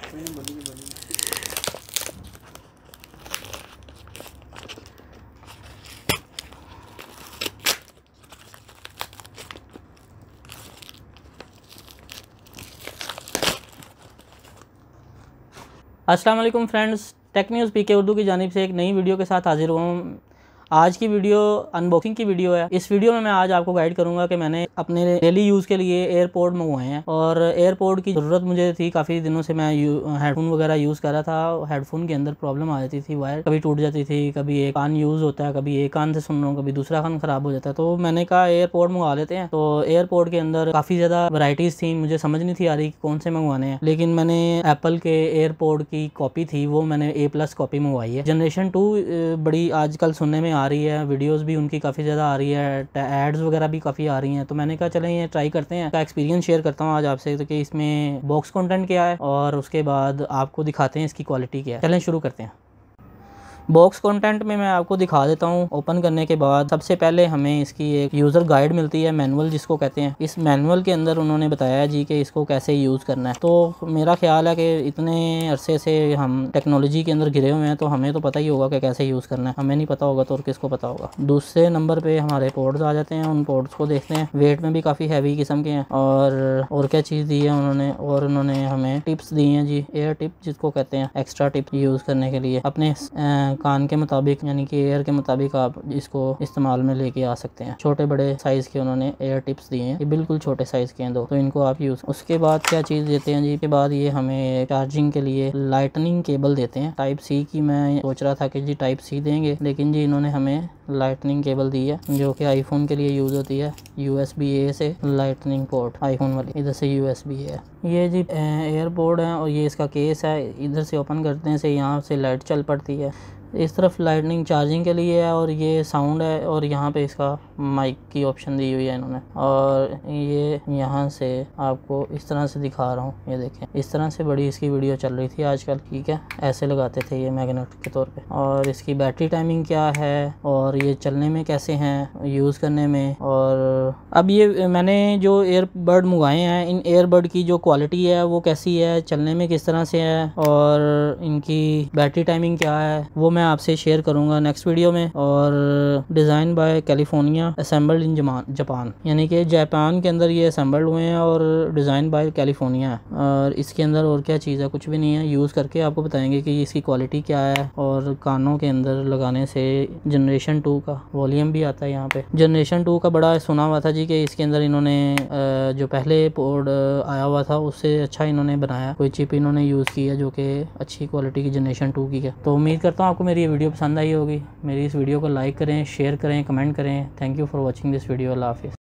अस्सलाम वालेकुम friends, tech news PK Urdu की जानिब से एक नई वीडियो के साथ हाजिर हुआ हूँ। आज की वीडियो अनबॉक्सिंग की वीडियो है। इस वीडियो में मैं आज आपको गाइड करूंगा कि मैंने अपने डेली यूज़ के लिए एयरपोर्ट मंगवाए हैं और एयरपोर्ट की ज़रूरत मुझे थी। काफ़ी दिनों से मैं हेडफोन वगैरह यूज़ कर रहा था। हेडफोन के अंदर प्रॉब्लम आ जाती थी, वायर कभी टूट जाती थी, कभी एक कान यूज़ होता है, कभी एक कान से सुन रहा हूँ, कभी दूसरा कान ख़राब हो जाता है। तो मैंने कहा एयरपोर्ट मंगवा लेते हैं। तो एयरपोर्ट के अंदर काफ़ी ज़्यादा वैराइटीज़ थी, मुझे समझ नहीं थी आ रही कौन से मंगवाने हैं। लेकिन मैंने एप्पल के एयरपोर्ट की कॉपी थी, वो मैंने A+ कॉपी मंगवाई है। जनरेशन 2 बड़ी आजकल सुनने में आ रही है, वीडियोस भी उनकी काफ़ी ज़्यादा आ रही है, एड्स वगैरह भी काफ़ी आ रही हैं। तो मैंने कहा चलें ये ट्राई करते हैं, का एक्सपीरियंस शेयर करता हूँ आज आपसे, तो कि इसमें बॉक्स कंटेंट क्या है और उसके बाद आपको दिखाते हैं इसकी क्वालिटी क्या है। चलें शुरू करते हैं। बॉक्स कंटेंट में मैं आपको दिखा देता हूँ। ओपन करने के बाद सबसे पहले हमें इसकी एक यूज़र गाइड मिलती है, मैनुअल जिसको कहते हैं। इस मैनुअल के अंदर उन्होंने बताया है जी कि इसको कैसे यूज़ करना है। तो मेरा ख्याल है कि इतने अरसे से हम टेक्नोलॉजी के अंदर घिरे हुए हैं, तो हमें तो पता ही होगा कि कैसे यूज़ करना है। हमें नहीं पता होगा तो और किसको पता होगा। दूसरे नंबर पर हमारे पोर्ट्स आ जाते हैं, उन पोर्ट्स को देखते हैं। वेट में भी काफ़ी हैवी किस्म के हैं। और क्या चीज़ दी है उन्होंने, और उन्होंने हमें टिप्स दी हैं जी, एयर टिप जिसको कहते हैं, एक्स्ट्रा टिप यूज़ करने के लिए अपने कान के मुताबिक, यानी कि एयर के मुताबिक आप इसको इस्तेमाल में लेके आ सकते हैं। छोटे बड़े साइज़ के उन्होंने एयर टिप्स दिए हैं, ये बिल्कुल छोटे साइज़ के हैं दो, तो इनको आप यूज़। उसके बाद क्या चीज़ देते हैं जी, के बाद ये हमें चार्जिंग के लिए लाइटनिंग केबल देते हैं। टाइप सी की मैं सोच रहा था कि जी टाइप सी देंगे, लेकिन जी इन्होंने हमें लाइटनिंग केबल दी है, जो कि आईफोन के लिए यूज़ होती है। USB-A से लाइटनिंग पोर्ट आईफोन वाली, इधर से USB-A है। ये जी एयरपोर्ट है और ये इसका केस है। इधर से ओपन करते हैं से यहाँ से लाइट चल पड़ती है। इस तरफ लाइटनिंग चार्जिंग के लिए है और ये साउंड है, और यहाँ पे इसका माइक की ऑप्शन दी हुई है इन्होंने। और ये यहाँ से आपको इस तरह से दिखा रहा हूँ, ये देखें, इस तरह से बड़ी इसकी वीडियो चल रही थी आजकल, ठीक है। ऐसे लगाते थे ये मैग्नेट के तौर पे। और इसकी बैटरी टाइमिंग क्या है, और ये चलने में कैसे हैं, यूज़ करने में। और अब ये मैंने जो एयरबड मंगाए हैं, इन एयरबड की जो क्वालिटी है वो कैसी है, चलने में किस तरह से है, और इनकी बैटरी टाइमिंग क्या है, वो मैं आपसे शेयर करूंगा नेक्स्ट वीडियो में। और design by California, assembled in Japan, यानी कि जापान के अंदर ये असेंबल्ड हुए हैं, और डिज़ाइन बाय कैलिफोर्निया है। और इसके अंदर और क्या चीज़ है, कुछ भी नहीं है। यूज़ करके आपको बताएंगे कि इसकी क्वालिटी क्या है। और कानों के अंदर लगाने से जनरेशन 2 का वॉल्यूम भी आता है। यहाँ पे जनरेशन 2 का बड़ा सुना हुआ था जी कि इसके अंदर इन्होंने जो पहले पोर्ट आया हुआ था उससे अच्छा इन्होंने बनाया, कोई चिप इन्होंने यूज़ की है जो कि अच्छी क्वालिटी की जनरेशन 2 की है। तो उम्मीद करता हूँ आपको मेरी ये वीडियो पसंद आई होगी। मेरी इस वीडियो को लाइक करें, शेयर करें, कमेंट करें। Thank you for watching this video. अल्लाह हाफिज़।